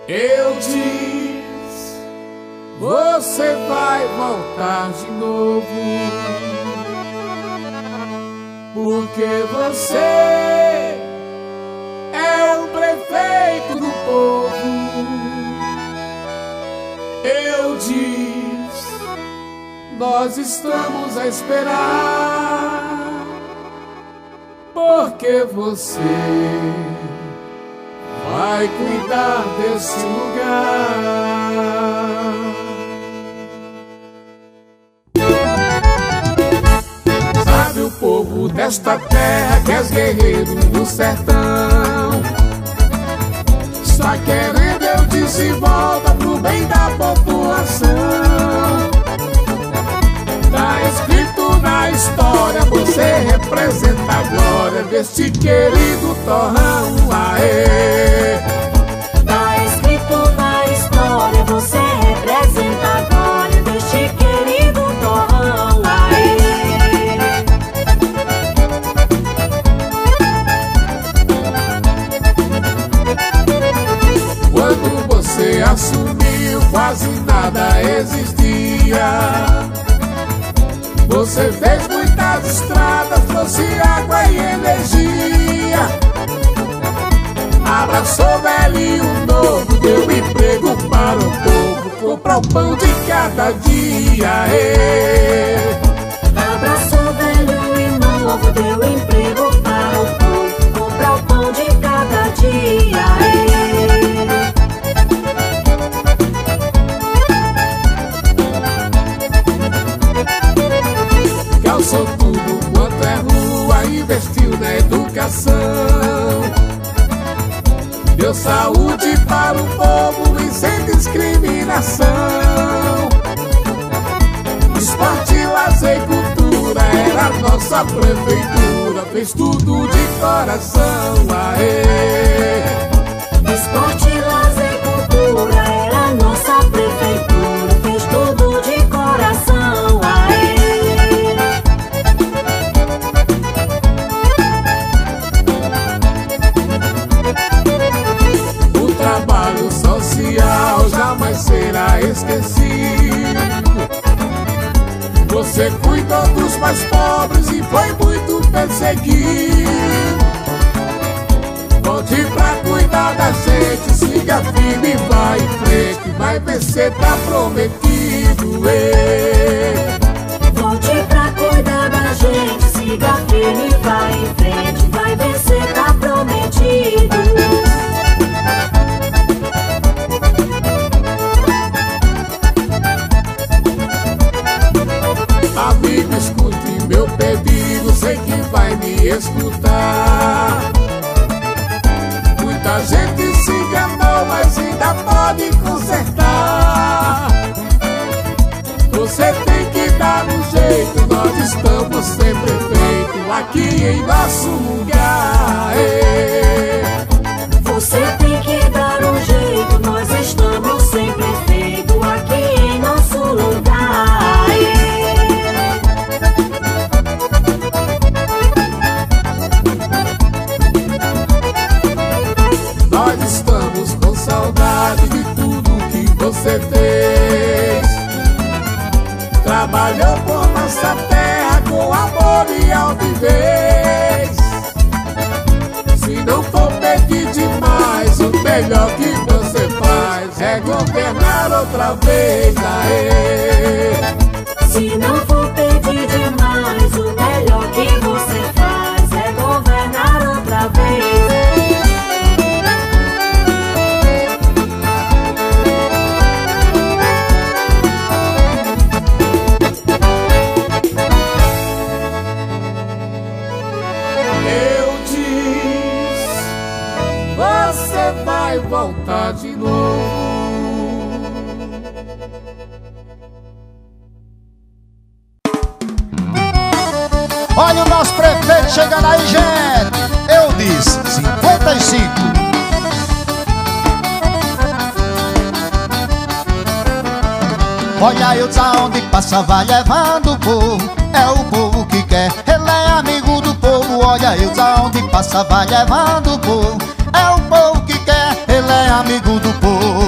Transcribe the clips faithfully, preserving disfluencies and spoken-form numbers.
Eu disse, você vai voltar de novo, porque você é o prefeito do povo. Eu disse, nós estamos a esperar, porque você vai cuidar desse lugar. Sabe o povo desta terra que és guerreiro do sertão, está querendo, eu disse, volta pro bem da população. Tá escrito na história, você representa a glória deste querido torrão, aê. Tá escrito na história, você representa a glória deste querido torrão, aê. Quando você assumiu, quase nada existia. Você fez muitas estradas, trouxe água e energia. Abraçou velho e o novo, deu emprego para o povo, comprou o pão de cada dia. Ê. Abraçou velho e novo, deu emprego para o povo, comprou o pão de cada dia. Ê. Calçou tudo quanto é rua, investiu na educação, deu saúde para o povo e sem discriminação. Esporte, lazer e cultura era a nossa prefeitura, fez tudo de coração, aê. Esporte, lazer e cultura era a nossa prefeitura, fez tudo de coração, aê. Trabalho social jamais será esquecido. Você cuidou dos mais pobres e foi muito perseguido. Volte pra cuidar da gente, siga firme e vai em frente, vai vencer, tá prometido. Ê. Volte pra cuidar da gente, siga firme e vai em frente, vai vencer, tá prometido. Amigo, escute meu pedido, sei que vai me escutar. Muita gente se enganou, mas ainda pode consertar. Você tem que dar um jeito, nós estamos sempre feitos aqui em nosso lugar. Ê. Você tem que dar um jeito, nós estamos sempre feitos aqui em nosso lugar. Ê. Nós estamos com saudade de tudo que você fez. Trabalhou por nossa terra com amor e altivez. Se não for pedir demais, o melhor que você faz é governar outra vez, aê. Se não for pedir demais, o melhor que você faz é governar outra vez. Vai voltar de novo. Olha o nosso prefeito chegando aí, gente. Eu disse cinquenta e cinco. Olha eu aonde passa vai levando o povo. É o povo que quer, ele é amigo do povo. Olha eu aonde passa vai levando o povo. É o povo que quer, ele é amigo do povo.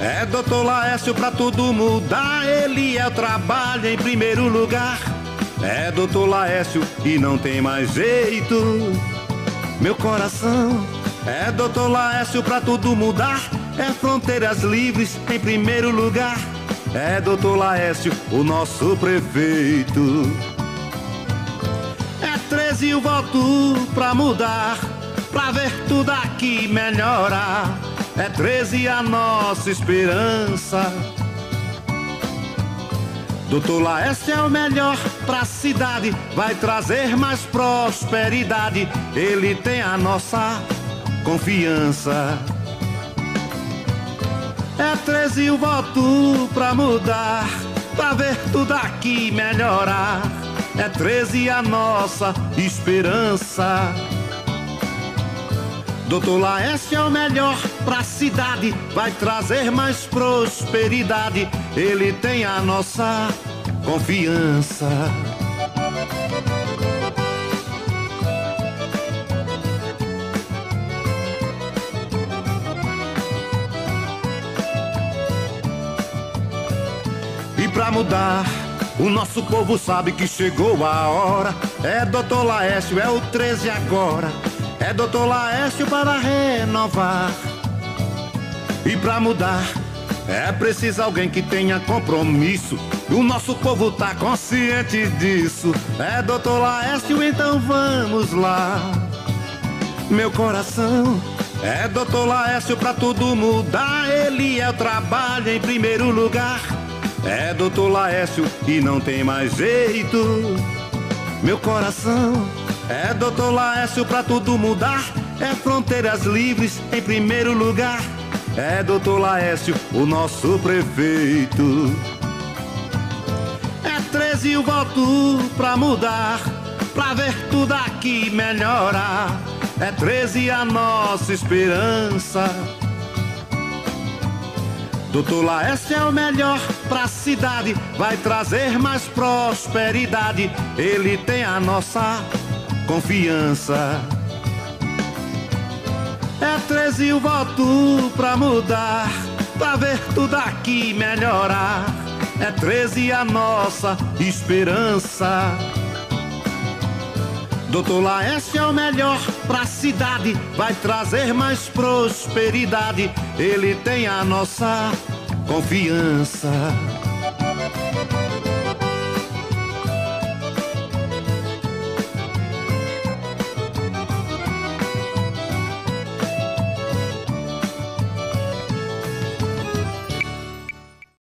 É doutor Laércio pra tudo mudar, ele é o trabalho em primeiro lugar. É doutor Laércio e não tem mais jeito, meu coração. É doutor Laércio pra tudo mudar, é fronteiras livres em primeiro lugar. É doutor Laércio, o nosso prefeito. É treze o voto pra mudar, pra ver tudo aqui melhorar. É treze a nossa esperança. doutor Laércio é o melhor pra cidade, vai trazer mais prosperidade. Ele tem a nossa confiança. É treze o voto pra mudar, pra ver tudo aqui melhorar. É treze a nossa esperança. doutor Laércio é o melhor pra cidade, vai trazer mais prosperidade. Ele tem a nossa confiança. E pra mudar, o nosso povo sabe que chegou a hora. É doutor Laércio, é o treze agora. É doutor Laércio para renovar. E pra mudar, é preciso alguém que tenha compromisso. E o nosso povo tá consciente disso. É doutor Laércio, então vamos lá, meu coração. É doutor Laércio pra tudo mudar, ele é o trabalho em primeiro lugar. É doutor Laércio e não tem mais jeito, meu coração. É doutor Laércio pra tudo mudar, é fronteiras livres em primeiro lugar. É doutor Laércio, o nosso prefeito. É treze o voto pra mudar, pra ver tudo aqui melhorar. É treze a nossa esperança. doutor Laércio é o melhor pra cidade, vai trazer mais prosperidade. Ele tem a nossa confiança. É treze o voto pra mudar, pra ver tudo aqui melhorar. É treze a nossa esperança. doutor Laércio é o melhor pra cidade, vai trazer mais prosperidade. Ele tem a nossa confiança.